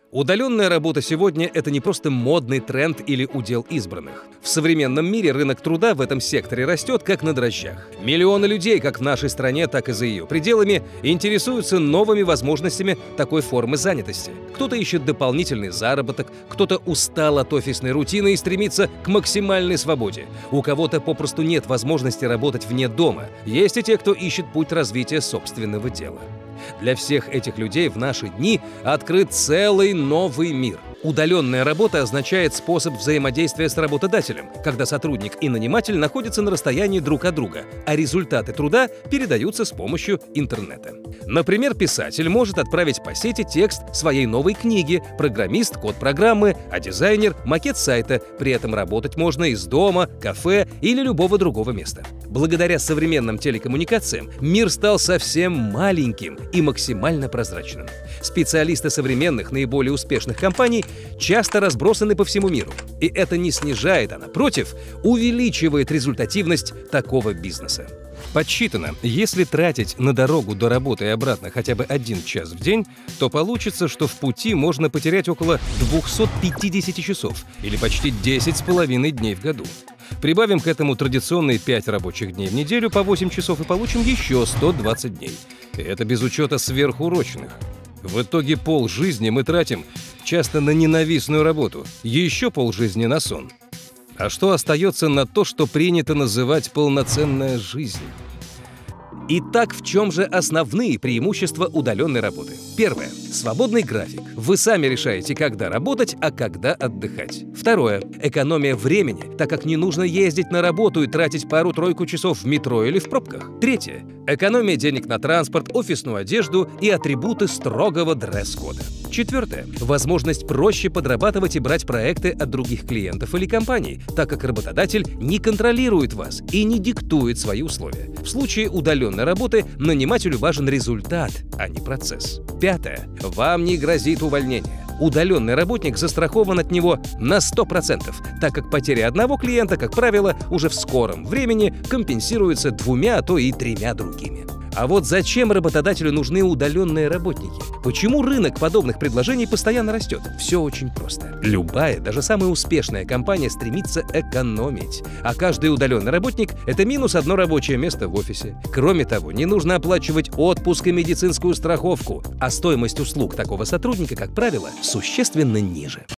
Удаленная работа сегодня – это не просто модный тренд или удел избранных. В современном мире рынок труда в этом секторе растет как на дрожжах. Миллионы людей, как в нашей стране, так и за ее пределами, интересуются новыми возможностями такой формы занятости. Кто-то ищет дополнительный заработок, кто-то устал от офисной рутины и стремится к максимальной свободе. У кого-то попросту нет возможности работать вне дома. Есть и те, кто ищет путь развития собственного дела. Для всех этих людей в наши дни открыт целый новый мир. Удаленная работа означает способ взаимодействия с работодателем, когда сотрудник и наниматель находятся на расстоянии друг от друга, а результаты труда передаются с помощью интернета. Например, писатель может отправить по сети текст своей новой книги, программист — код программы, а дизайнер — макет сайта. При этом работать можно из дома, кафе или любого другого места. Благодаря современным телекоммуникациям мир стал совсем маленьким и максимально прозрачным. Специалисты современных, наиболее успешных компаний часто разбросаны по всему миру. И это не снижает, а напротив, увеличивает результативность такого бизнеса. Подсчитано, если тратить на дорогу до работы и обратно хотя бы 1 час в день, то получится, что в пути можно потерять около 250 часов или почти 10,5 дней в году. Прибавим к этому традиционные 5 рабочих дней в неделю по 8 часов и получим еще 120 дней. И это без учета сверхурочных. В итоге полжизни мы тратим часто на ненавистную работу, еще полжизни на сон. А что остается на то, что принято называть полноценная жизнь? Итак, в чем же основные преимущества удаленной работы? Первое. Свободный график. Вы сами решаете, когда работать, а когда отдыхать. Второе. Экономия времени, так как не нужно ездить на работу и тратить пару-тройку часов в метро или в пробках. Третье. Экономия денег на транспорт, офисную одежду и атрибуты строгого дресс-кода. Четвертое. Возможность проще подрабатывать и брать проекты от других клиентов или компаний, так как работодатель не контролирует вас и не диктует свои условия. В случае удаленной работы нанимателю важен результат, а не процесс. Пятое. Вам не грозит увольнение. Удаленный работник застрахован от него на 100%, так как потеря одного клиента, как правило, уже в скором времени компенсируется 2, а то и 3 другими. А вот зачем работодателю нужны удаленные работники? Почему рынок подобных предложений постоянно растет? Все очень просто. Любая, даже самая успешная компания стремится экономить. А каждый удаленный работник – это минус 1 рабочее место в офисе. Кроме того, не нужно оплачивать отпуск и медицинскую страховку, а стоимость услуг такого сотрудника, как правило, существенно ниже.